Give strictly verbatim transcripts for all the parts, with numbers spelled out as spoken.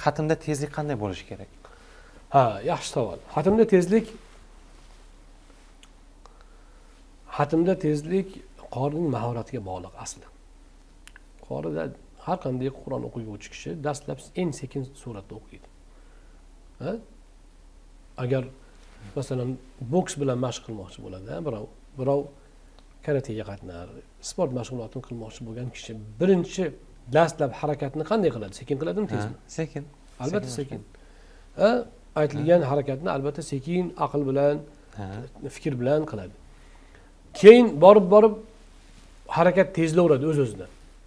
Xatmda tezlik qanday bo'lishi kerak? Ha, yaxshi savol. Xatmda tezlik Xatmda tezlik qorining mahoratiga bog'liq asli. Qorida har qanday Qur'on o'quvchi kishi dastlab eng sekin suratda o'qiydi. Ha? Agar masalan boks bilan mashq qilmoqchi bo'ladi, birov, birov karatega qatnar, sport mashg'ulotini qilmoqchi bo'lgan kishi birinchi dastlab harakatni qanday qiladi? Sekin qiladimi, tezmi? Sekin. Albatta sekin. Ha, aytilgan harakatni albatta sekin, aql bilan, fikr bilan qiladi. Keyin borib borib harakat tezlaveradi o'z-o'zidan.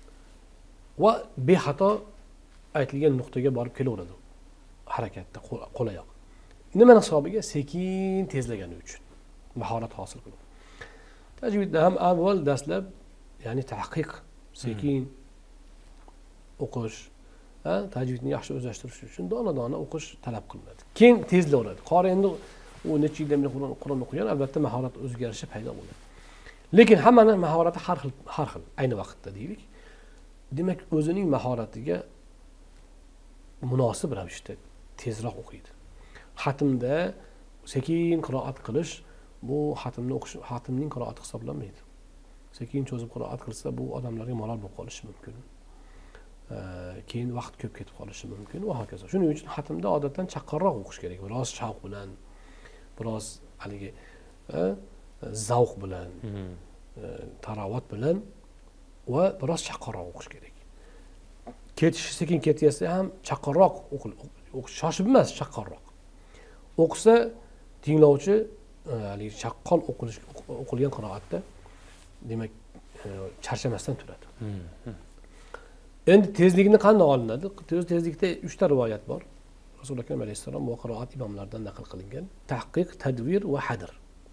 Va bexato aytilgan nuqtaga borib kelaveradi. Harakatda qo'layoq. Nima hisobiga? Sekin tezlagani uchun mahorat hosil qiladi. Tajvidda ham avval dastlab, ya'ni tahqiq, sekin o'qish, ha, tajvidni yaxshi o'zlashtirish uchun dona-dona o'qish talab qilinadi. Keyin tezlaveradi. Qori endi u necha yildan beri Qur'on o'qigan, albatta mahorat o'zgarishi paydo bo'ladi. Lekin hammaning mahorati har xil, har xil ayni vaqtda deylik. Demak, o'zining mahoratiga munosib ravishda tezroq o'qiydi. Xatmda sekin qiroat qilish bu xatmni o'qish, xatmning qiroati hisoblanmaydi. Sekin cho'zib qiroat qilsa, bu odamlarga malol bo'lib qolishi mumkin. Keyin vaqt ko'p ketib qolishi mumkin va hokazo. Shuning uchun xatmda odatdan chaqqonroq o'qish kerak. Biroz shavq bilan, biroz haligi zavq bilan, tarovot bilan va biroz chaqqonroq o'qish kerak. Ketishi sekin ketsa ham chaqqonroq o'qish, shoshib emas, chaqqonroq. O'qisa tinglovchi haligi chaqqon o'qilish o'qilgan qiroatda demak charchamasdan turadi. Endi tezlikni qanday olinadi? Tezlikda uchta rivoyat bor. Rasululloh akram alayhissalom va qiroat imomlaridan naql qilingan. Tahqiq, tadvir va hadr.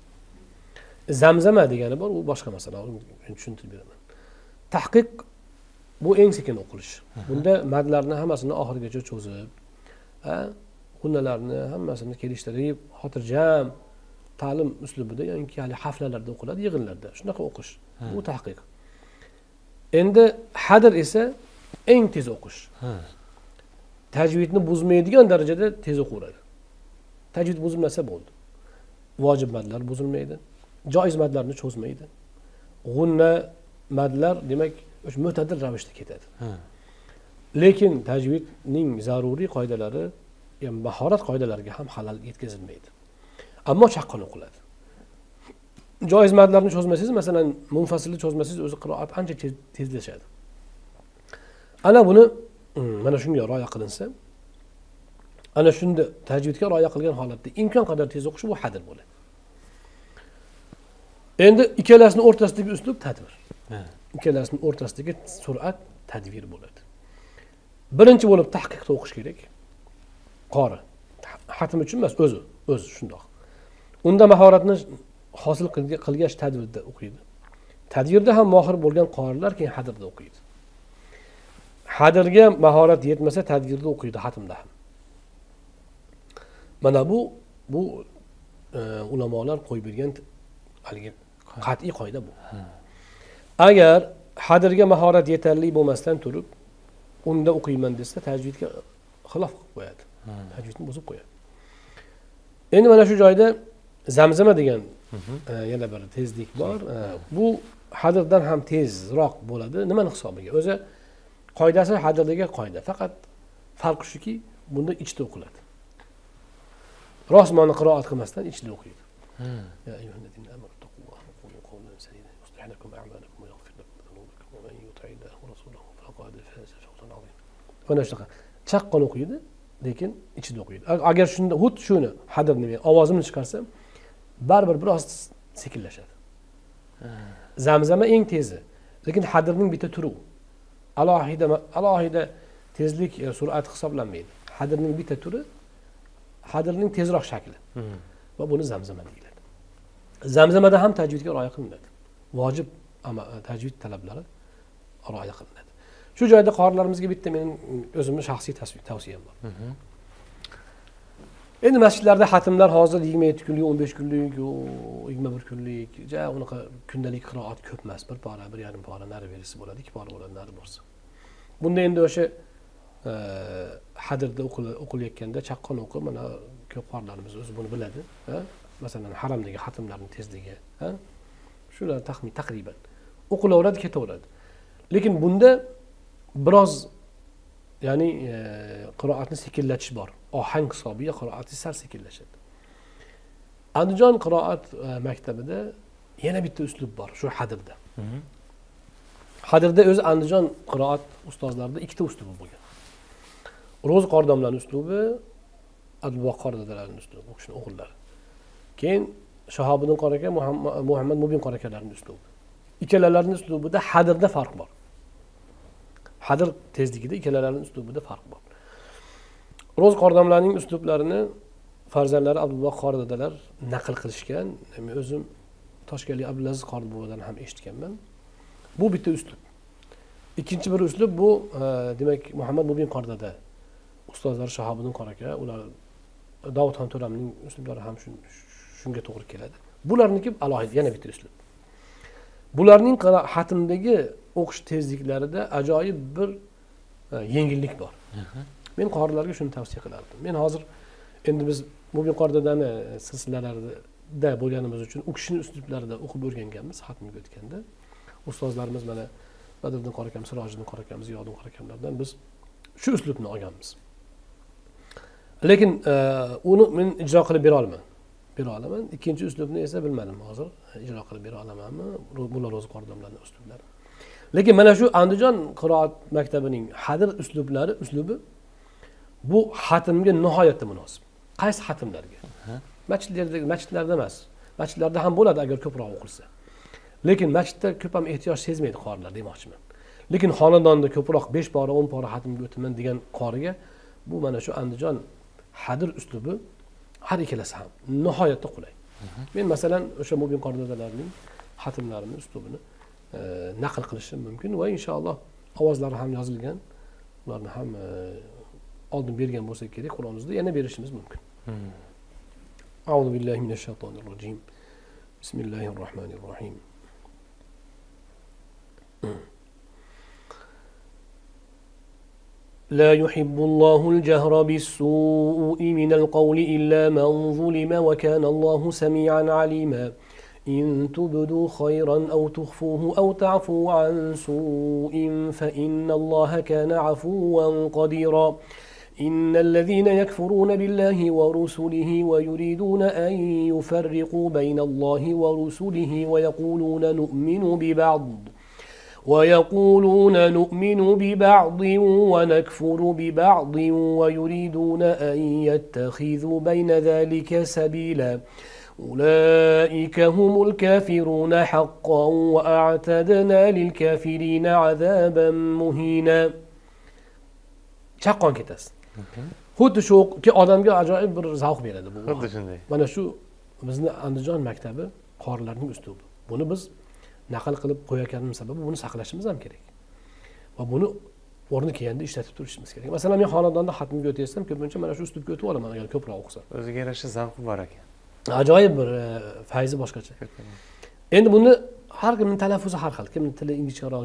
Zamzama degani bor, u boshqa masala. Men tushuntirib beraman. Tahqiq bu eng sekin o'qilish. Bunda madlarni hammasini oxirigacha cho'zib, ha, xunnalarni hammasini kelishtirib, xotirjam ta'lim uslubida yoki hali haflalarda o'qiladi, yig'inlarda. Shunaqa o'qish. Bu tahqiq. Endi hadr esa eng tez o'qish. Tajvidni buzmaydigan darajada tez o'qiveradi. Tajvid buzilmasa bo'ldi. Vojib madlar buzilmaydi. Joiz madlarni cho'zmaydi. G'unna madlar demak o'sha mo'tadil ravishda ketadi. Lekin tajvidning zaruriy qoidalari, ya'ni mahorat qoidalariga ham xalal yetkazilmaydi. Ammo chaqqon o'qiladi. Joiz madlarni cho'zmasangiz, masalan, munfasilni cho'zmasangiz, o'zi qiroat ancha tezlashadi. Ana buni mana shunga rioya qilinsa, ana shunda tajvidga rioya qilgan holatda imkon qadar tez o'qish bu hadr bo'ladi. Endi ikkalasining o'rtasidagi uslub tadbir. Ikkalasining o'rtasidagi sur'at tadbir bo'ladi. Birinchi bo'lib tahqiqda o'qish kerak. Qori. Xatm uchun emas, o'zi, o'zi shundoq. Unda mahoratni hosil qilgach tadbirda o'qiydi. Tadbirda ham mohir bo'lgan qorilar keyin hadrda o'qiydi. Hadrga mahorat yetmasa tadbirda o'qiydi, xatmda ham. Mana bu bu e, ulamolar qo'yib bergan haligi qat'iy qoida bu. Agar hadrga mahorat yetarli bo'lmasdan turib, unda o'qiyman desa, tajvidga xilof qilib qo'yadi. Tajvidni buzib qo'yadi. Endi mana shu joyda zamzama degan e, yana bir tezlik bor. E, bu hadrdan ham tezroq bo'ladi. Nima hisobiga? O'zi qoidasi hadrdagi qoida. Faqat farqi shuki, bunda ichda o'qiladi. Rosmoni qiroat qilmasdan ichda o'qiydi. Ya ayyuhallazina amanu taqulloha va qulu qawlan sadida yuslih lakum a'malakum va yaghfir lakum dhunubakum va man yuti'illah va rasulahu faqad faza fawzan 'azima. Mana shunaqa chaqqon o'qiydi, lekin ichida o'qiydi. Agar shunda xuddi shuni hadrni ovozimni chiqarsam, baribir biroz sekinlashadi. Zamzama eng tezi, lekin hadrning bitta turi u. Alohida alohida tezlik sur'at hisoblanmaydi. Hadrning bitta turi hadrning tezroq shakli. Va buni zamzama deyiladi. Zamzamada ham tajvidga rioya qilinadi. Vojib ama tajvid talablari rioya qilinadi. Shu joyda qorilarimizga bitta mening o'zimning shaxsiy tavsiyam bor. Endi masjidlarda xatmlar hozir yigirma yetti kunlik, o'n besh kunlik, yigirma bir kunlik, ja unaqa kundalik qiroat ko'p emas. Bir pora, bir yarim pora nari berisi bo'ladi, ikki pora bo'ladi nari bo'lsa. Bunda endi o'sha hadirda o'qilayotganda chaqqon o'qi, mana ko'p qorilarimiz o'zi buni biladi. Masalan, haramdagi xatmlarning tezligi, shular taxmin taqriban o'qilaveradi, ketaveradi. Lekin bunda biroz ya'ni qiroatni sekinlatish bor. Ohang hisobiga qiroati sal sekinlashadi. Andijon qiroat maktabida yana bitta uslub bor, shu hadirda. Hadirda o'zi Andijon qiroat ustozlarida ikkita uslubi bo'lgan. Ro'z qordomlarning uslubi, Abdubaqqor dadalarning uslubi, u kishini o'g'illari. Keyin Shahobiddin qori aka, Muhammad Mubin qori akalarning uslubi. Ikkalalarining uslubida hadirda farq bor. Hadir tezligida ikkalalarining uslubida farq bor. Ro'z qordomlarning uslublarini farzandlari Abdubaqqor dadalar naql qilishgan. Men o'zim Toshkentlik Abdulaziz qori buvadan ham eshitganman. Bu bitta uslub. Ikkinchi bir uslub bu, demak, Muhammad Mubin qori dada ustozlar Shahobiddin qori aka, ular Davudxon To'ramning uslublari ham shunga to'g'ri keladi. Bularniki alohida yana bitta uslub. Bularning xatmdagi o'qish tezliklarida ajoyib bir yengillik bor. Men qorilarga shuni tavsiya qilardim. Men hozir endi biz Mubin qori dadani silsilalarida bo'lganimiz uchun u kishining uslublarida o'qib o'rganganmiz xatmga o'tganda. Ustozlarimiz mana Badriddin qori akamiz, Sirojiddin qori akamiz, Ziyoddin qori akamlardan biz shu uslubni olganmiz. Lekin uni men ijro qilib bera olmadim. Bera olaman. Ikkinchi uslubni esa bilmadim hozir. Ijro qilib bera olamanmi? Bular o'z qordamlarning uslublari. Lekin mana shu Andijon qiroat maktabining hadir uslublari, uslubi bu xatmga nihoyatda munosib. Qaysi xatmlarga? Masjidlarda, masjidlarda emas. Masjidlarda ham bo'ladi agar ko'proq o'qilsa. Lekin masjidda ko'p ham ehtiyoj sezmaydi qorilar demoqchiman. Lekin xonadonda ko'proq besh pora, o'n pora xatmga o'taman degan qoriga bu mana shu Andijon hadir uslubi har ikkalasi ham nihoyatda qulay. Men masalan o'sha Mubin qori dadalarning xatmlarini, uslubini naql qilishim mumkin va inshaalloh ovozlari ham yozilgan. Ularni ham oldin bergan bo'lsa kerak, Qur'onimizda yana berishimiz mumkin. A'udhu billahi minash shaytonir rojim. Bismillahir rohmanir rohim. لا يحب الله الجهر بالسوء من القول إلا من ظلم وكان الله سميعا عليما إن تبدوا خيرا أو تخفوه أو تعفوا عن سوء فإن الله كان عفوا قديرا إن الذين يكفرون بالله ورسله ويريدون أن يفرقوا بين الله ورسله ويقولون نؤمن ببعض ويقولون نؤمن ببعض ونكفر ببعض ويريدون أن يتخذوا بين ذلك سبيلا أولئك هم الكافرون حقا وأعتدنا للكافرين عذابا مهينا. Chaqqon ketasiz. Xuddi shu ki odamga ajoyib bir zavq beradi bu. Xuddi shunday. Mana shu bizni Andijon maktabi qorilarning uslubi. Buni biz naql qilib qo'yayotganimiz sababi buni saqlashimiz ham kerak. Va buni o'rni kelganda ishlatib turishimiz kerak. Masalan, men xonadonda xatmga o'taysam, ko'pincha mana shu uslubga o'tib olaman agar ko'proq o'qisam. O'ziga yarasha zavqi bor ekan. Ajoyib bir fayzi boshqacha. Endi buni har kimning talaffuzi har xil. Kimning tili ingichkaroq,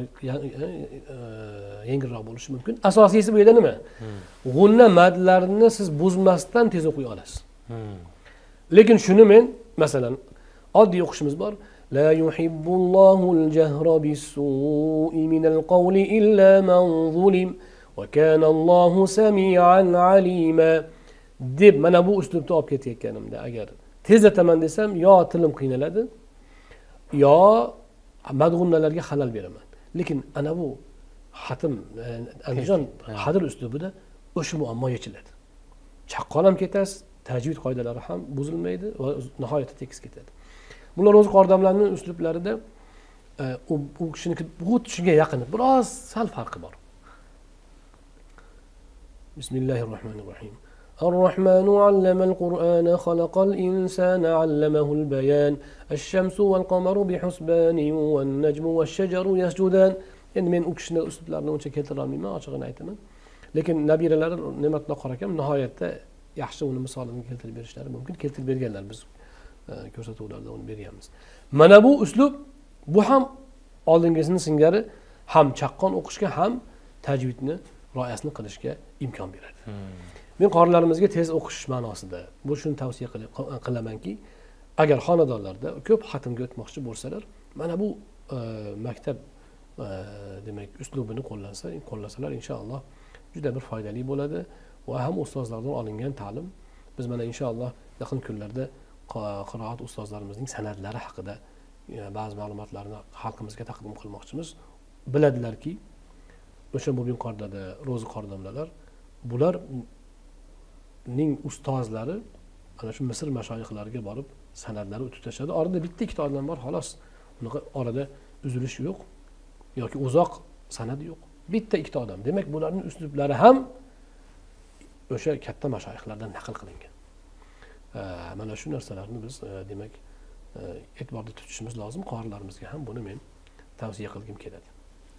yengilroq bo'lishi mumkin. Asosiysi bu yerda nima? G'unna madlarini siz buzmasdan tez o'qiy olasiz. Lekin shuni men masalan oddiy o'qishimiz bor. لا يحب الله الجهر بالسوء من القول إلا من ظلم وكان الله سميعا عليما deb mana bu uslubda olib ketayotganimda agar tezlataman desam yo tilim qiynaladi yo madg'unnalarga xalal beraman. Lekin ana bu xatm Andijon hadir uslubida o'sha muammo yechiladi. Chaqqon ham ketasiz, tajvid qoidalari ham buzilmaydi va nihoyatda tekis ketadi. Bular o'z qordamlarning uslublarida u u kishiniki xuddi shunga yaqin, biroz sal farqi bor. Bismillahirrohmanirrohim. الرحمن علم القرآن خلق الإنسان علمه البيان الشمس والقمر بحسبان والنجم والشجر يسجدان. Endi men u kishining uslublarini uncha keltira olmayman, ochig'ini aytaman. Lekin nabiralari Ne'matulloh qori akam nihoyatda yaxshi uni misolini keltirib berishlari mumkin. Keltirib berganlar, biz ko'rsatuvlarda uni berganmiz. Mana bu uslub, bu ham oldingisini singari ham chaqqon o'qishga ham tajvidni rioyasini qilishga imkon beradi. Men qorilarimizga tez o'qish ma'nosida bu shuni tavsiya qilamanki, agar xonadonlarda ko'p xatmga o'tmoqchi bo'lsalar, mana bu maktab demak uslubini qo'llansa, qo'llasalar inshaalloh juda bir foydali bo'ladi va ham ustozlardan olingan ta'lim biz mana inshaalloh yaqin kunlarda qiroat ustozlarimizning san'atlari haqida ba'zi ma'lumotlarni xalqimizga taqdim qilmoqchimiz. Biladilarki, o'sha Mubin Qordada, Ro'zi Qordomlalar bularning ustozlari ana shu Misr mashoyixlariga borib san'atlari o'tib tashladi. Orada bitta ikkita odam bor, xolos. Unaqa orada uzilish yo'q yoki uzoq san'at yo'q. Bitta ikkita odam. Demak, bularning uslublari ham o'sha katta mashoyixlardan naql qilingan. Mana shu narsalarni biz demak e'tiborda tutishimiz lozim. Qorilarimizga ham buni men tavsiya qilgim keladi.